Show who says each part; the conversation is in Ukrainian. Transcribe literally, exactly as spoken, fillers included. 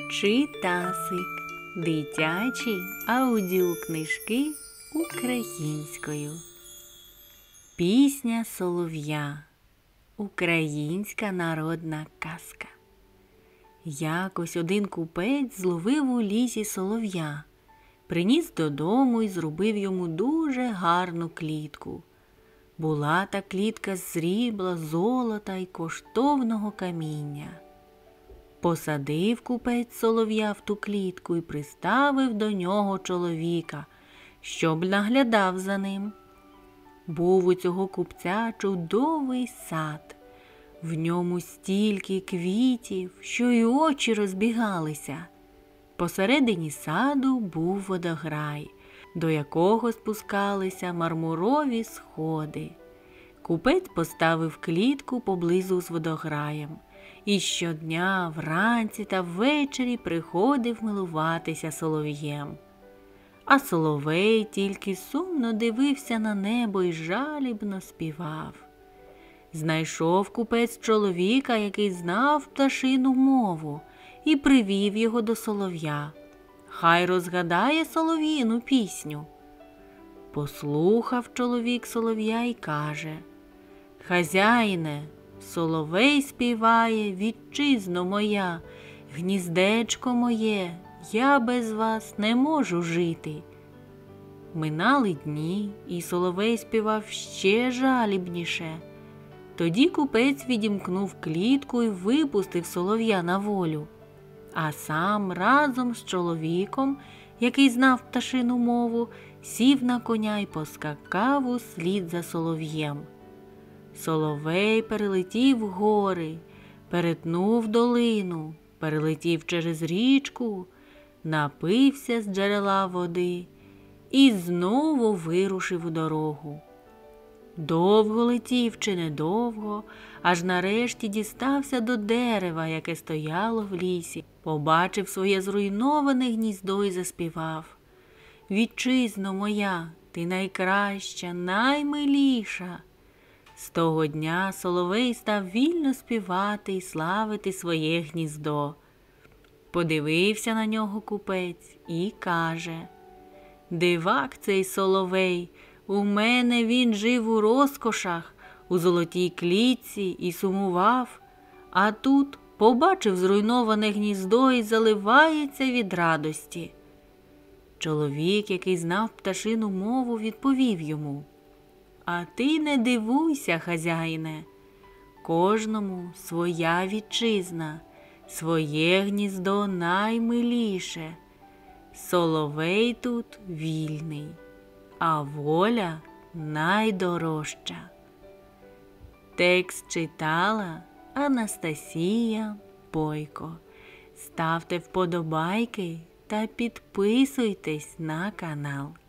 Speaker 1: Читасик. Дитячі аудіокнижки українською. Пісня солов'я. Українська народна казка. Якось один купець зловив у лісі солов'я, приніс додому і зробив йому дуже гарну клітку. Була та клітка з срібла, золота й коштовного каміння. Посадив купець солов'я в ту клітку і приставив до нього чоловіка, щоб наглядав за ним. Був у цього купця чудовий сад. В ньому стільки квітів, що й очі розбігалися. Посередині саду був водограй, до якого спускалися мармурові сходи. Купець поставив клітку поблизу з водограєм і щодня вранці та ввечері приходив милуватися солов'єм. А соловей тільки сумно дивився на небо й жалібно співав. Знайшов купець чоловіка, який знав пташину мову, і привів його до солов'я. Хай розгадає солов'їну пісню. Послухав чоловік солов'я й каже: «Хазяїне, соловей співає, вітчизно моя, гніздечко моє, я без вас не можу жити». Минали дні, і соловей співав ще жалібніше. Тоді купець відімкнув клітку і випустив солов'я на волю, а сам разом з чоловіком, який знав пташину мову, сів на коня й поскакав услід за солов'єм. Соловей перелетів гори, перетнув долину, перелетів через річку, напився з джерела води і знову вирушив у дорогу. Довго летів чи недовго, аж нарешті дістався до дерева, яке стояло в лісі, побачив своє зруйноване гніздо і заспівав: «Вітчизно моя, ти найкраща, наймиліша». З того дня соловей став вільно співати і славити своє гніздо. Подивився на нього купець і каже: «Дивак цей соловей, у мене він жив у розкошах, у золотій клітці і сумував, а тут побачив зруйноване гніздо і заливається від радості». Чоловік, який знав пташину мову, відповів йому: «А ти не дивуйся, хазяїне, кожному своя вітчизна, своє гніздо наймиліше. Соловей тут вільний, а воля найдорожча». Текст читала Анастасія Бойко. Ставте вподобайки та підписуйтесь на канал.